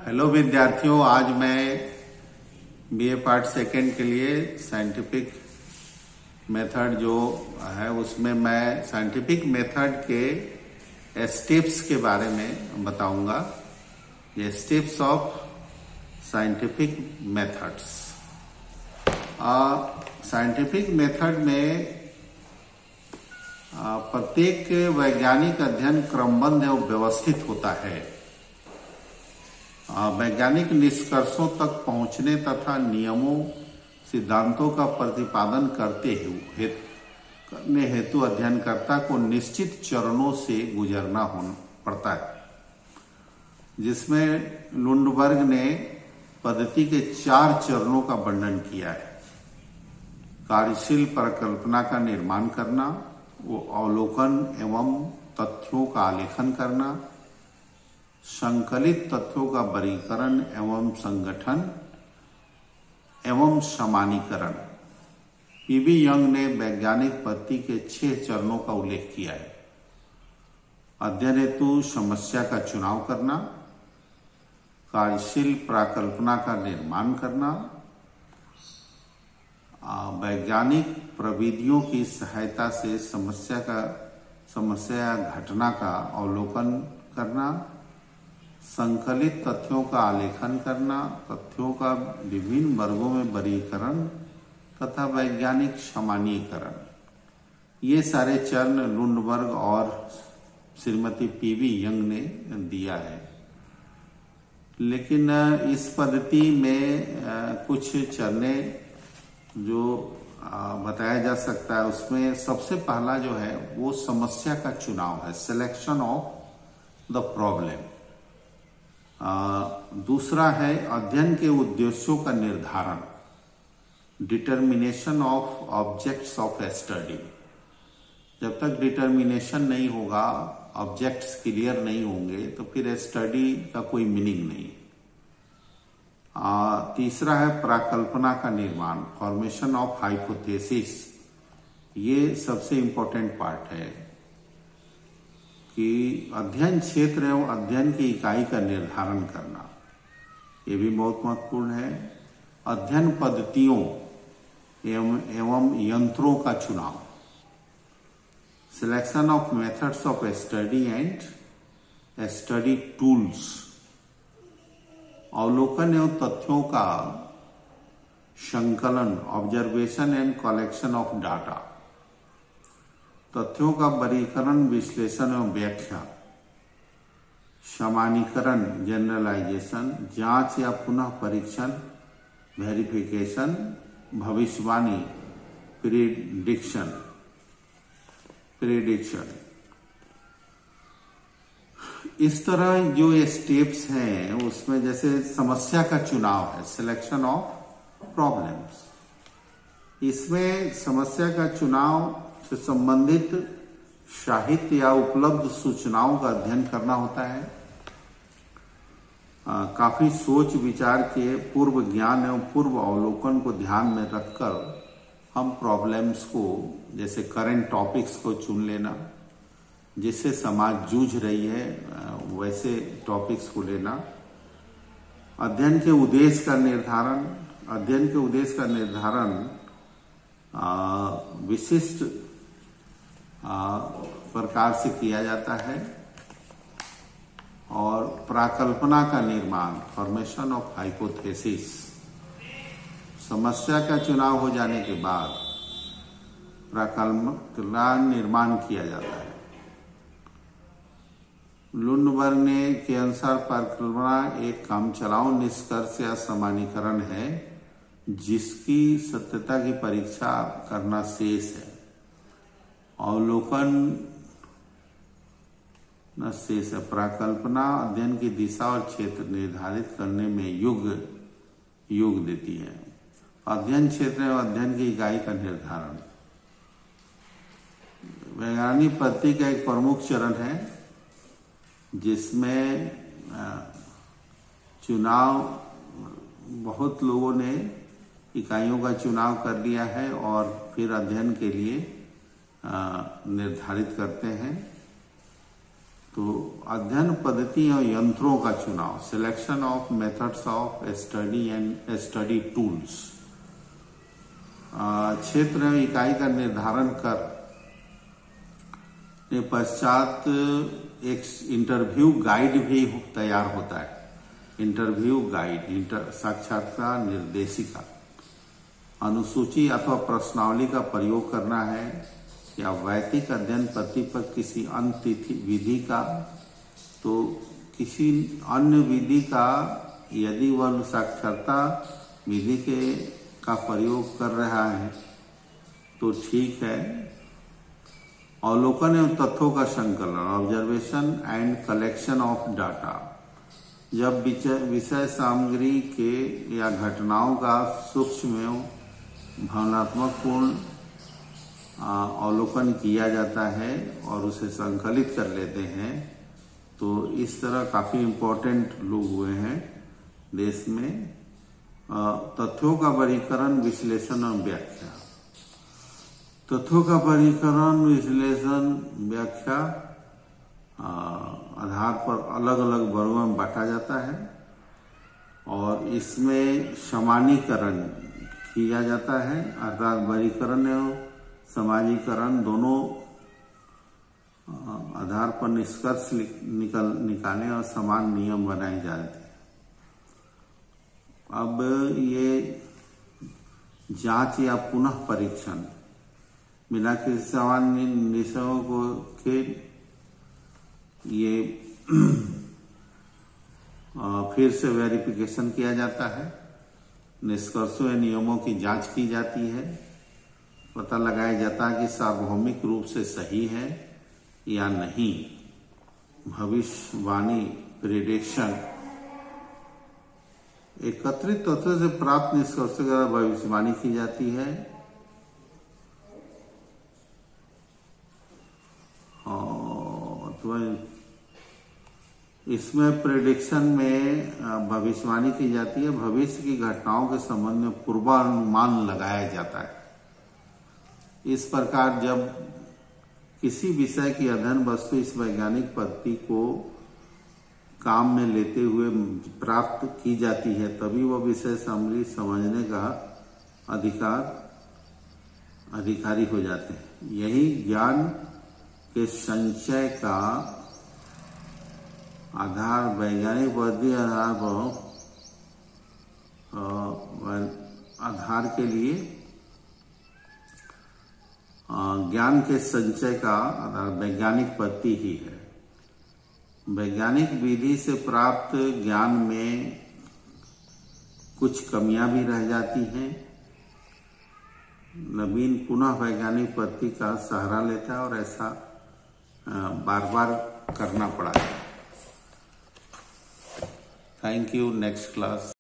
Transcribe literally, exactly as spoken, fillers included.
Hello विद्यार्थियों, आज मैं बीए पार्ट सेकेंड के लिए साइंटिफिक मेथड जो है उसमें मैं साइंटिफिक मेथड के स्टेप्स के बारे में बताऊंगा। ये steps of scientific methods. Scientific method में आ, प्रत्येक वैज्ञानिक अध्ययन क्रमबद्ध एवं व्यवस्थित होता है। वैज्ञानिक निष्कर्षों तक पहुंचने तथा नियमों सिद्धांतों का प्रतिपादन करते हुए करने हेतु अध्ययनकर्ता को निश्चित चरणों से गुजरना होना पड़ता है, जिसमें लुंडबर्ग ने पद्धति के चार चरणों का वर्णन किया है। कार्यशील परिकल्पना का निर्माण करना, वो अवलोकन एवं तथ्यों का आलेखन करना, संकलित तथ्यों का वर्गीकरण एवं संगठन एवं समानीकरण। पीवी यंग ने वैज्ञानिक पद्धति के छह चरणों का उल्लेख किया है। अध्ययन हेतु समस्या का चुनाव करना, कार्यशील परिकल्पना का निर्माण करना, वैज्ञानिक प्रविधियों की सहायता से समस्या का समस्या या घटना का अवलोकन करना, संकलित तथ्यों का आलेखन करना, तथ्यों का विभिन्न वर्गों में वर्गीकरण तथा वैज्ञानिक सामान्यीकरण। ये सारे चरण लुंडबर्ग और श्रीमती पीवी यंग ने दिया है। लेकिन इस पद्धति में कुछ चरणें जो बताया जा सकता है, उसमें सबसे पहला जो है वो समस्या का चुनाव है, सिलेक्शन ऑफ द प्रॉब्लम। दूसरा है अध्ययन के उद्देश्यों का निर्धारण, determination of objects of study. जब तक डिटर्मिनेशन नहीं होगा, ऑब्जेक्ट्स क्लियर नहीं होंगे, तो फिर स्टडी का कोई मीनिंग नहीं। आ, तीसरा है प्राकल्पना का निर्माण, फॉर्मेशन ऑफ हाइपोथेसिस। ये सबसे इंपॉर्टेंट पार्ट है कि अध्ययन क्षेत्र एवं अध्ययन की इकाई का निर्धारण करना, ये भी बहुत महत्वपूर्ण है। अध्ययन पद्धतियों एवं एवं यंत्रों का चुनाव, selection of methods of study and study tools. अवलोकन एवं तथ्यों का संकलन, observation and collection of data. तथ्यों का वर्गीकरण, विश्लेषण एवं व्याख्या। समानीकरण, जनरलाइजेशन, जांच या पुनः परीक्षण, वेरिफिकेशन, भविष्यवाणी, प्रिडिक्शन प्रिडिक्शन इस तरह जो ये स्टेप्स हैं उसमें जैसे समस्या का चुनाव है, सिलेक्शन ऑफ प्रॉब्लम्स। इसमें समस्या का चुनाव से संबंधित साहित्य या उपलब्ध सूचनाओं का अध्ययन करना होता है। आ, काफी सोच विचार के पूर्व ज्ञान एवं पूर्व अवलोकन को ध्यान में रखकर हम प्रॉब्लम्स को, जैसे करंट टॉपिक्स को चुन लेना, जिससे समाज जूझ रही है वैसे टॉपिक्स को लेना। अध्ययन के उद्देश्य का निर्धारण, अध्ययन के उद्देश्य का निर्धारण विशिष्ट प्रकार से किया जाता है। और प्राकल्पना का निर्माण, फॉर्मेशन ऑफ हाइपोथेसिस। समस्या का चुनाव हो जाने के बाद प्राकल्पना निर्माण किया जाता है। लुंडबर्ग ने के अनुसार प्राकल्पना एक काम चलाओ निष्कर्ष या समानीकरण है जिसकी सत्यता की परीक्षा करना शेष है। अवलोकन न शेष है। प्राकल्पना अध्ययन की दिशा और क्षेत्र निर्धारित करने में युग योग देती है। अध्ययन क्षेत्र एवं अध्ययन की इकाई का निर्धारण वैज्ञानिक पद्धति का एक प्रमुख चरण है, जिसमें चुनाव बहुत लोगों ने इकाइयों का चुनाव कर लिया है और फिर अध्ययन के लिए निर्धारित करते हैं। तो अध्ययन पद्धति और यंत्रों का चुनाव, selection of methods of study and study tools, क्षेत्र एवं इकाई का निर्धारण कर के पश्चात एक इंटरव्यू गाइड भी तैयार होता है। इंटरव्यू गाइड, इंटर साक्षात्कार निर्देशिका, अनुसूची अथवा प्रश्नावली का प्रयोग करना है या वैदिक अध्ययन पद्धति पर किसी अन्य तिथि विधि का, तो किसी अन्य विधि का यदि वह साक्षरता विधि के का प्रयोग कर रहा है तो ठीक है। अवलोकन एवं तथ्यों का संकलन, observation and collection of data, जब विषय सामग्री के या घटनाओं का सूक्ष्म एवं भावनात्मक पूर्ण अवलोकन किया जाता है और उसे संकलित कर लेते हैं, तो इस तरह काफी इम्पोर्टेंट लोग हुए हैं देश में। तथ्यों का वर्गीकरण, विश्लेषण और व्याख्या, तथ्यों का वर्गीकरण, विश्लेषण, व्याख्या आधार पर अलग अलग वर्गों में बांटा जाता है और इसमें समानीकरण किया जाता है, अर्थात वर्गीकरण एवं समाजीकरण दोनों आधार पर निष्कर्ष निकल निकालने और समान नियम बनाए जाते हैं। अब ये जांच या पुनः परीक्षण बिना किसी सामान्य नियमों को के ये फिर से वेरिफिकेशन किया जाता है, निष्कर्षों या नियमों की जांच की जाती है, पता लगाया जाता है कि सार्वभौमिक रूप से सही है या नहीं। भविष्यवाणी, प्रेडिक्शन, एकत्रित तथ्यों से प्राप्त निष्कर्षों द्वारा भविष्यवाणी की जाती है और तो इसमें प्रेडिक्शन में भविष्यवाणी की जाती है, भविष्य की घटनाओं के संबंध में पूर्वानुमान लगाया जाता है। इस प्रकार जब किसी विषय की अध्ययन वस्तु इस वैज्ञानिक पद्धति को काम में लेते हुए प्राप्त की जाती है, तभी वह विषय सामग्री समझने का अधिकार अधिकारी हो जाते हैं। यही ज्ञान के संचय का आधार वैज्ञानिक पद्धति आधार पर आधार के लिए ज्ञान के संचय का आधार वैज्ञानिक पद्धति ही है। वैज्ञानिक विधि से प्राप्त ज्ञान में कुछ कमियां भी रह जाती हैं। नवीन पुनः वैज्ञानिक पद्धति का सहारा लेता है और ऐसा बार बार करना पड़ा है। Thank you. Next class.